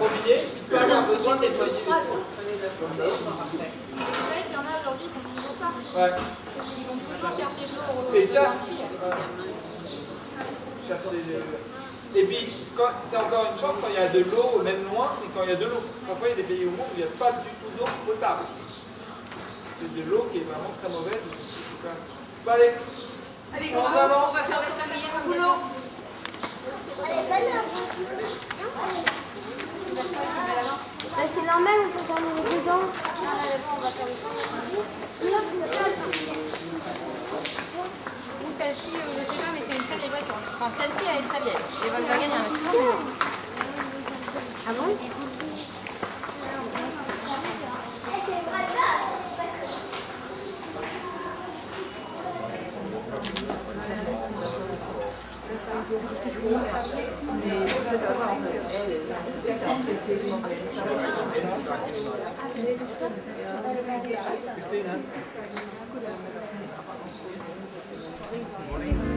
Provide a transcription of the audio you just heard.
billets, il peut avoir besoin de nettoyer les soins. C'est vrai qu'il y en a aujourd'hui qui font ça. Ouais. Ils vont toujours chercher de l'eau. Et ça, et puis, c'est encore une chance quand il y a de l'eau, même loin, mais quand il y a de l'eau. Parfois, il y a des pays au monde où il n'y a pas du tout d'eau potable. C'est de l'eau qui est vraiment très mauvaise. Bon, allez, Allez, on avance. On va faire les familles au boulot. C'est normal, on peut dormir dedans. On va faire les celle-ci, je sais pas, mais c'est une très vieille voiture. Enfin, celle-ci, elle est très vieille. Les Volkswagen, il y en a toujours, mais non. Ah bon? Morning.